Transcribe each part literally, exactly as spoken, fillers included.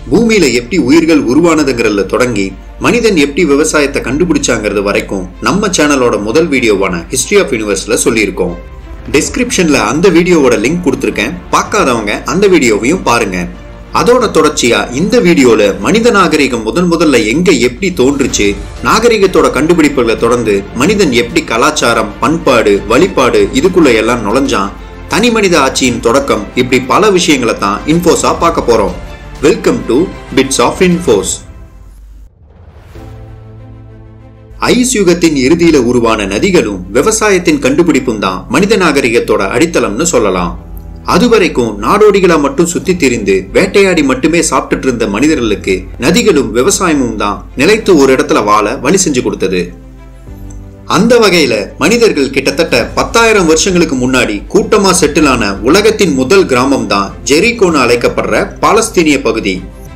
பூமியில எப்படி உயிர்கள் உருவானதுங்கிறதுல தொடங்கி மனிதன் எப்படி விவசாயத்தை கண்டுபிடிச்சாங்கிறது வரைக்கும் நம்ம சேனலோட முதல் வீடியோவான ஹிஸ்டரி ஆஃப் யூனிவர்ஸ்ல சொல்லியிருக்கோம். டிஸ்கிரிப்ஷன்ல அந்த வீடியோவோட லிங்க் கொடுத்துருக்கேன், பார்க்காதவங்க அந்த வீடியோவையும் பாருங்க. அதோட தொடர்ச்சியா இந்த வீடியோல மனித நாகரிகம் முதன் முதல்ல எங்க எப்படி தோன்றுச்சு, நாகரிகத்தோட கண்டுபிடிப்புகளை தொடர்ந்து மனிதன் எப்படி கலாச்சாரம், பண்பாடு, வழிபாடு இதுக்குள்ள எல்லாம் நுழைஞ்சான், தனி மனித ஆட்சியின் தொடக்கம், இப்படி பல விஷயங்களை தான் இன்ஃபோஸா பார்க்க போறோம். Welcome to bits of infos. Ice யுகத்தின் இறுதியில உருவான நதிகளும் விவசாயத்தின் கண்டுபிடிப்பும் தான் மனித நாகரிகத்தோட அடித்தளம்னு சொல்லலாம். அதுவரைக்கும் நாடோடிகளா மட்டும் சுத்தி திரிந்து வேட்டையாடி மட்டுமே சாப்பிட்டுட்டு இருந்த மனிதர்களுக்கு நதிகளும் விவசாயமும் தான் நிலைத்து ஒரு இடத்துல வாழ வழி செஞ்சு கொடுத்தது. அந்த வகையில மனிதர்கள் கிட்டத்தட்ட பத்தாயிரம் வருஷங்களுக்கு முன்னாடி கூட்டமா செட்டிலான உலகத்தின் முதல் கிராமம் தான் ஜெரிகோன்னு அழைக்கப்படுற பாலஸ்தீனிய பகுதி.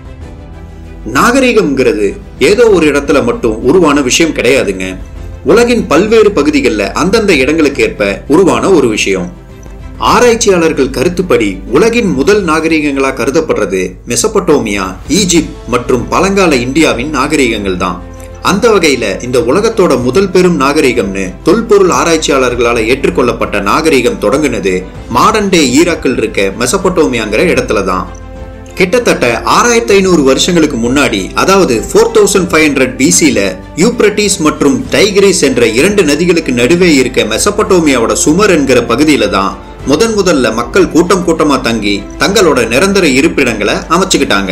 நாகரிகம்ங்கிறது ஏதோ ஒரு இடத்துல மட்டும் உருவான விஷயம் கிடையாதுங்க. உலகின் பல்வேறு பகுதிகளில் அந்தந்த இடங்களுக்கு ஏற்ப உருவான ஒரு விஷயம். ஆராய்ச்சியாளர்கள் கருத்துப்படி உலகின் முதல் நாகரிகங்களா கருதப்படுறது மெசபடோமியா, ஈஜிப்ட் மற்றும் பழங்கால இந்தியாவின் நாகரிகங்கள் தான். அந்த வகையில இந்த உலகத்தோட முதல் பெரும் நாகரிகம்னு தொல்பொருள் ஆராய்ச்சியாளர்களால ஏற்றுக்கொள்ளப்பட்ட நாகரிகம் தொடங்குனது மாடர்ன் டே ஈராக்கில் இருக்க மெசபடோமியாங்கிற இடத்துலதான். கிட்டத்தட்ட ஆறாயிரத்தி ஐநூறு வருஷங்களுக்கு முன்னாடி, அதாவது ஃபோர் தௌசண்ட் ஃபைவ் ஹண்ட்ரட் பிசில யூப்ரட்டிஸ் மற்றும் டைகிரிஸ் என்ற இரண்டு நதிகளுக்கு நடுவே இருக்க மெசபடோமியாவோட சுமர் என்கிற பகுதியில தான் முதன் முதல்ல மக்கள் கூட்டம் கூட்டமா தங்கி தங்களோட நிரந்தர இருப்பிடங்களை அமைச்சுக்கிட்டாங்க.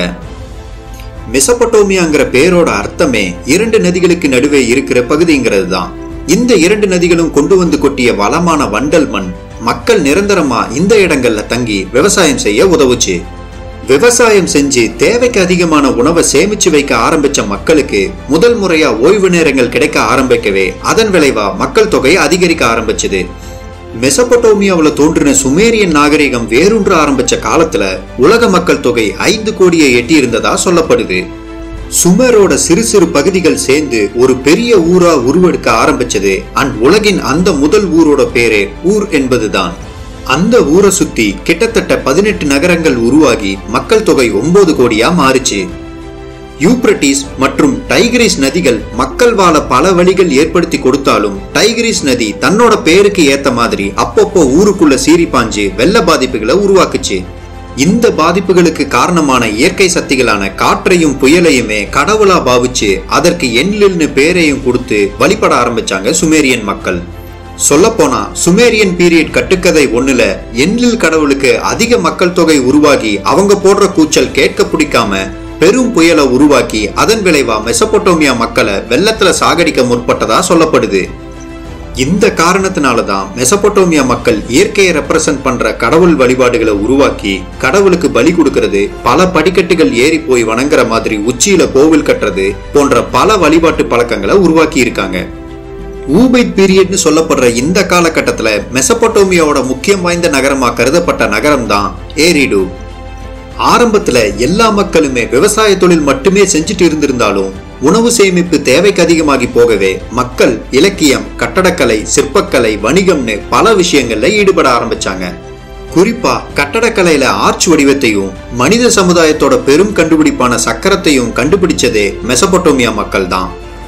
மெசபடோமியாங்கிற பேரோட அர்த்தமே இரண்டு நதிகளுக்கு நடுவே இருக்கிற பகுதிங்கிறது தான். இந்த இரண்டு நதிகளும் கொண்டு வந்து கொட்டிய வளமான வண்டல் மண் மக்கள் நிரந்தரமா இந்த இடங்கள்ல தங்கி விவசாயம் செய்ய உதவுச்சு. விவசாயம் செஞ்சு தேவைக்கு அதிகமான உணவை சேமிச்சு வைக்க ஆரம்பிச்ச மக்களுக்கு முதல் முறையா ஓய்வு நேரங்கள் கிடைக்க ஆரம்பிக்கவே அதன் விளைவா மக்கள் தொகை அதிகரிக்க ஆரம்பிச்சது. மெசபடோமியாவுல தோன்றின சுமேரியன் நாகரிகம் வேரூன்ற ஆரம்பிச்ச காலத்துல உலக மக்கள் தொகை ஐந்து கோடியை எட்டி இருந்ததா சொல்லப்படுது. சுமரோட சிறு சிறு பகுதிகள் சேர்ந்து ஒரு பெரிய ஊரா உருவெடுக்க ஆரம்பிச்சது அண்ட் உலகின் அந்த முதல் ஊரோட பேரே ஊர் என்பதுதான். அந்த ஊரை சுத்தி கிட்டத்தட்ட பதினெட்டு நகரங்கள் உருவாகி மக்கள் தொகை ஒன்பது கோடியா மாறுச்சு. யூப்ரட்டிஸ் மற்றும் டைகிரிஸ் நதிகள் மக்கள் வாழ பல வழிகள் ஏற்படுத்தி கொடுத்தாலும் டைகிரிஸ் நதி தன்னோட பேருக்கு ஏத்த மாதிரி அப்பப்போ ஊருக்குள்ள சீறி பாஞ்சு வெள்ள பாதிப்புகளை உருவாக்குச்சு. இந்த பாதிப்புகளுக்கு காரணமான இயற்கை சக்திகளான காற்றையும் புயலையுமே கடவுளா பாவிச்சு அதற்கு என்லில்னு பேரையும் கொடுத்து வழிபட ஆரம்பிச்சாங்க சுமேரியன் மக்கள். சொல்ல போனா சுமேரியன் பீரியட் கட்டுக்கதை ஒண்ணுல என்லில் கடவுளுக்கு அதிக மக்கள் தொகை உருவாகி அவங்க போடுற கூச்சல் கேட்க பிடிக்காம பெரும் புயலை உருவாக்கி அதன் விளைவா மெசபடோமியா மக்களை வெள்ளத்துல சாகடிக்க முற்பட்டதா சொல்லப்படுது. இந்த காரணத்தினாலதான் மெசபடோமியா மக்கள் இயற்கையை ரெப்ரசன்ட் பண்ற கடவுள் வழிபாடுகளை உருவாக்கி கடவுளுக்கு பலி கொடுக்கறது, பல படிக்கட்டுகள் ஏறி போய் வணங்குற மாதிரி உச்சியில கோவில் கட்டுறது போன்ற பல வழிபாட்டு பழக்கங்களை உருவாக்கி இருக்காங்க. ஊபைட் பீரியட்னு சொல்லப்படுற இந்த காலகட்டத்துல மெசபடோமியாவோட முக்கியம் வாய்ந்த நகரமா கருதப்பட்ட நகரம் தான் ஏரிடு. ஆரம்பத்துல எல்லா மக்களுமே விவசாய தொழில் மட்டுமே செஞ்சுட்டு இருந்திருந்தாலும் உணவு சேமிப்பு தேவைக்கு அதிகமாகி போகவே மக்கள் இலக்கியம், கட்டடக்கலை, சிற்பக்கலை, வணிகம்னு பல விஷயங்கள்ல ஈடுபட ஆரம்பிச்சாங்க. குறிப்பா கட்டடக்கலையில ஆர்ச் வடிவத்தையும் மனித சமுதாயத்தோட பெரும் கண்டுபிடிப்பான சக்கரத்தையும் கண்டுபிடிச்சதே மெசபடோமியா மக்கள் தான்.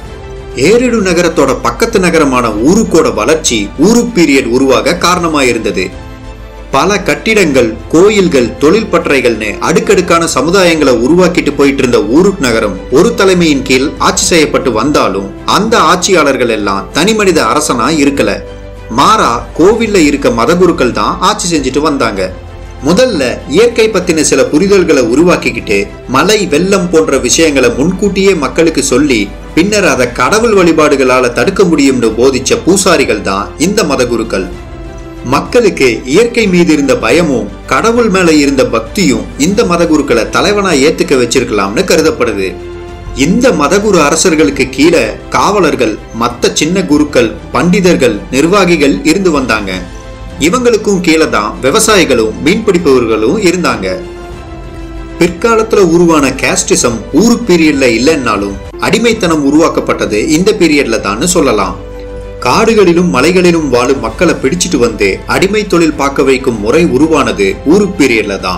ஏரிடு நகரத்தோட பக்கத்து நகரமான ஊருக்கோட வளர்ச்சி ஊருக்கு பீரியட் உருவாக காரணமாயிருந்தது. பல கட்டிடங்கள், கோயில்கள், தொழில் பட்டறைகள்னு அடுக்கடுக்கான சமுதாயங்களை உருவாக்கிட்டு போயிட்டு இருந்த ஊருக்கு நகரம் ஒரு தலைமையின் கீழ் ஆட்சி செய்யப்பட்டு வந்தாலும் அந்த ஆட்சியாளர்கள் எல்லாம் தனி மனித அரசனா இருக்கல. மாறா கோவில்ல இருக்க மதகுருக்கள் தான் ஆட்சி செஞ்சுட்டு வந்தாங்க. முதல்ல இயற்கை பத்தின சில புரிதல்களை உருவாக்கிக்கிட்டு மழை, வெள்ளம் போன்ற விஷயங்களை முன்கூட்டியே மக்களுக்கு சொல்லி பின்னர் அதை கடவுள் வழிபாடுகளால தடுக்க முடியும்னு போதிச்ச பூசாரிகள் தான் இந்த மதகுருக்கள். மக்களுக்கு இயற்கை மீது இருந்த பயமும் கடவுள் மேல இருந்த பக்தியும் இந்த மதகுருக்களை தலைவனா ஏத்துக்க வச்சிருக்கலாம்னு கருதப்படுது. இந்த மதகுரு அரசர்களுக்கு கீழே காவலர்கள், மத்த சின்ன குருக்கள், பண்டிதர்கள், நிர்வாகிகள் இருந்து வந்தாங்க. இவங்களுக்கும் கீழே தான் விவசாயிகளும் மீன்பிடிப்பவர்களும் இருந்தாங்க. பிற்காலத்துல உருவான கேஸ்டிசம் ஊரு பீரியட்ல இல்லைன்னாலும் அடிமைத்தனம் உருவாக்கப்பட்டது இந்த பீரியட்ல தான் சொல்லலாம். காடுகளிலும் மலைகளிலும் வாழும் மக்களை பிடிச்சிட்டு வந்து அடிமை தொழில் பார்க்க வைக்கும் முறை உருவானது ஊருக்கு பீரியட்ல தான்.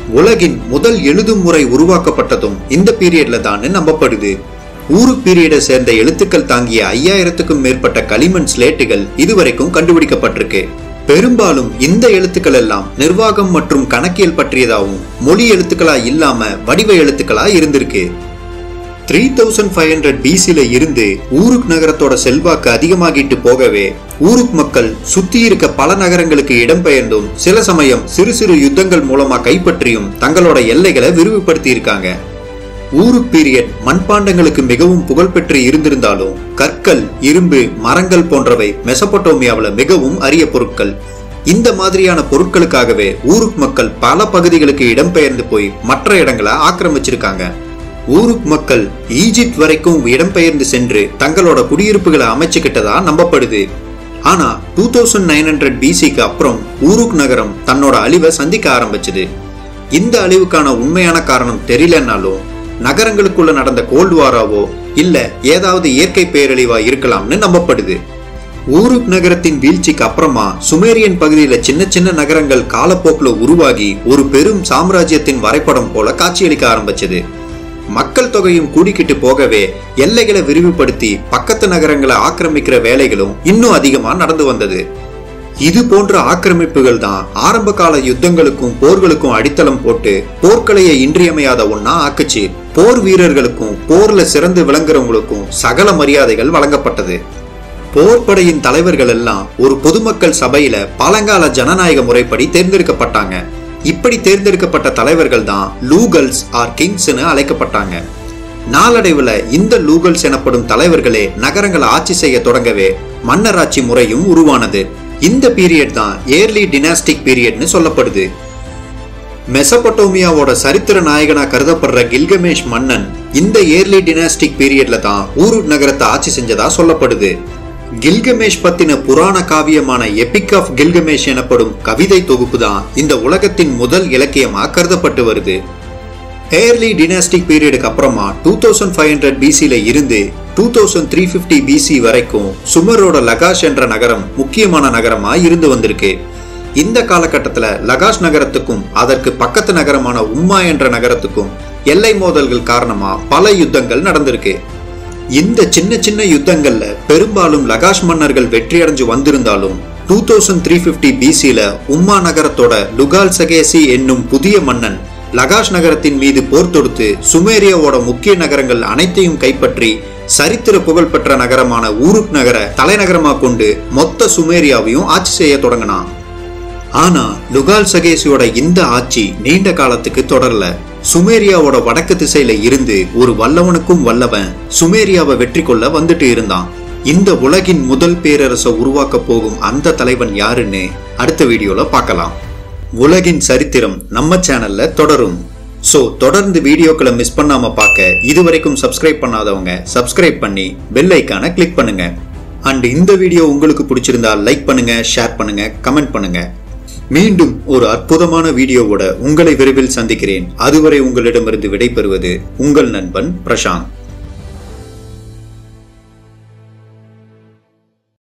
உலகின் முதல் எழுதும் முறை உருவாக்கப்பட்டதும் இந்த பீரியட்ல தான் நம்பப்படுது. ஊருக் பீரியடை சேர்ந்த எழுத்துக்கள் தாங்கிய ஐயாயிரத்துக்கும் மேற்பட்ட களிமண் ஸ்லேட்டுகள் இதுவரைக்கும் கண்டுபிடிக்கப்பட்டிருக்கு. பெரும்பாலும் இந்த எழுத்துக்கள் எல்லாம் நிர்வாகம் மற்றும் கணக்கியல் பற்றியதாகவும் மொழி எழுத்துக்களா இல்லாம வடிவ எழுத்துக்களா இருந்திருக்கு. த்ரீ தௌசண்ட் ஃபைவ் ஹண்ட்ரட் பிசில இருந்து ஊருக் நகரத்தோட செல்வாக்கு அதிகமாகிட்டு போகவே ஊருக் மக்கள் சுத்தி இருக்க பல நகரங்களுக்கு இடம்பெயர்ந்தும் சில சமயம் சிறு சிறு யுத்தங்கள் மூலமா கைப்பற்றியும் தங்களோட எல்லைகளை விரிவுபடுத்தி இருக்காங்க. ஊருக் பீரியட் மண்பாண்டங்களுக்கு மிகவும் புகழ்பெற்று இருந்திருந்தாலும் கற்கள், இரும்பு, மரங்கள் போன்றவை மெசபடோமியாவில மிகவும் அரிய பொருட்கள். இந்த மாதிரியான பொருட்களுக்காகவே ஊருக் மக்கள் பல பகுதிகளுக்கு இடம்பெயர்ந்து போய் மற்ற இடங்களை ஆக்கிரமிச்சிருக்காங்க. ஊருக் மக்கள் ஈஜிப்ட் வரைக்கும் இடம்பெயர்ந்து சென்று தங்களோட குடியிருப்புகளை அமைச்சுக்கிட்டதா நம்பப்படுது. ஆனா டூ தௌசண்ட் நைன் ஹண்ட்ரட் பிசிக்கு அப்புறம் ஊருக் நகரம் தன்னோட அழிவை சந்திக்க ஆரம்பிச்சது. இந்த அழிவுக்கான உண்மையான காரணம் தெரியலனாலும் நகரங்களுக்குள்ள நடந்த கோல்டு வாராவோ இல்ல ஏதாவது இயற்கை பேரழிவா இருக்கலாம்னு நம்பப்படுது. ஊருக் நகரத்தின் வீழ்ச்சிக்கு அப்புறமா சுமேரியன் பகுதியில சின்ன சின்ன நகரங்கள் காலப்போக்குல உருவாகி ஒரு பெரும் சாம்ராஜ்யத்தின் வரைபடம் போல காட்சியளிக்க ஆரம்பிச்சது. மக்கள் தொகையும் கூடிக்கிட்டு போகவே எல்லைகளை விரிவுபடுத்தி பக்கத்து நகரங்களை ஆக்கிரமிக்கிற வேலைகளும் இன்னும் அதிகமா நடந்து வந்தது. இது போன்ற ஆக்கிரமிப்புகள் தான் ஆரம்ப கால யுத்தங்களுக்கும் போர்களுக்கும் அடித்தளம் போட்டு போர்க்கலையை இன்றியமையாத ஒன்னா ஆக்குச்சு. போர் வீரர்களுக்கும் போர்ல சிறந்து விளங்குறவங்களுக்கும் சகல மரியாதைகள் வழங்கப்பட்டது. போர்படையின் தலைவர்கள் எல்லாம் ஒரு பொதுமக்கள் சபையில பழங்கால ஜனநாயக முறைப்படி தேர்ந்தெடுக்கப்பட்டாங்க. இப்படி தேர்ந்தெடுக்கப்பட்ட தலைவர்கள் தான் லூகல்ஸ் ஆர் கிங்ஸ்னு அழைக்கப்பட்டாங்க. நாளடைவுல இந்த லூகல்ஸ் எனப்படும் தலைவர்களே நகரங்களை ஆட்சி செய்ய தொடங்கவே மன்னராட்சி முறையும் உருவானது. இந்த பீரியட் தான் ஏர்லி டினாஸ்டிக் பீரியட்னு சொல்லப்படுது. மெசபடோமியாவோட சரித்திர நாயகனா கருதப்படுற கில்கமேஷ் மன்னன் இந்த ஏர்லி டினாஸ்டிக் பீரியட்ல தான் ஊருக் நகரத்தை ஆட்சி செஞ்சதா சொல்லப்படுது. கில்கமேஷ் பத்தின புராண காவியமான எபிக் ஆஃப் கில்கமேஷ் எனப்படும் கவிதை தொகுப்பு தான் இந்த உலகத்தின் முதல் இலக்கியமா கருதப்பட்டு வருது. ஏர்லி டினாஸ்டிக் பீரியடுக்கு அப்புறமா டூ தௌசண்ட் ஃபைவ் ஹண்ட்ரட் பிசில இருந்து two thousand three fifty BC வரைக்கும் சுமரோட லகாஷ் என்ற நகரம் முக்கியமான நகரமா இருந்து வந்திருக்கு. இந்த காலகட்டத்துல லகாஷ் நகரத்துக்கும் அதற்கு பக்கத்து நகரமான உம்மா என்ற நகரத்துக்கும் எல்லை மோதல்கள் காரணமா பல யுத்தங்கள் நடந்திருக்கு. இந்த சின்ன சின்ன யுத்தங்கள்ல பெரும்பாலும் லகாஷ் மன்னர்கள் வெற்றி அடைஞ்சு வந்திருந்தாலும் டூ தௌசண்ட் த்ரீ பிப்டி பிசில உம்மா நகரத்தோட லுகால் சகேசி என்னும் புதிய மன்னன் லகாஷ் நகரத்தின் மீது போர் தொடுத்து சுமேரியாவோட முக்கிய நகரங்கள் அனைத்தையும் கைப்பற்றி சரித்திர புகழ்பெற்ற நகரமான ஊருக் நகர தலைநகரமா கொண்டு மொத்த சுமேரியாவையும் ஆட்சி செய்ய தொடங்கினான். ஆனா லுகால் சகேசியோட இந்த ஆட்சி நீண்ட காலத்துக்கு தொடரல. சுமேரியாவோட வடக்கு திசையில இருந்து ஒரு வல்லவனுக்கும் வல்லவன் சுமேரியாவை வெற்றி கொள்ள வந்துட்டு இருந்தான். இந்த உலகின் முதல் பேரரசை உருவாக்க போகும் அந்த தலைவன் யாருன்னு அடுத்த வீடியோல பார்க்கலாம். உலகின் சரித்திரம் நம்ம சேனல்ல தொடரும். சோ தொடர்ந்து வீடியோக்களை மிஸ் பண்ணாம பார்க்க இதுவரைக்கும் சப்ஸ்கிரைப் பண்ணாதவங்க சப்ஸ்கிரைப் பண்ணி பெல் ஐகானை கிளிக் பண்ணுங்க. அண்ட் இந்த வீடியோ உங்களுக்கு பிடிச்சிருந்தா லைக் பண்ணுங்க, ஷேர் பண்ணுங்க, கமெண்ட் பண்ணுங்க. மீண்டும் ஒரு அற்புதமான வீடியோவோட உங்களை விரைவில் சந்திக்கிறேன். அதுவரை உங்களிடமிருந்து விடைபெறுவது உங்கள் நண்பன் பிரசாந்த்.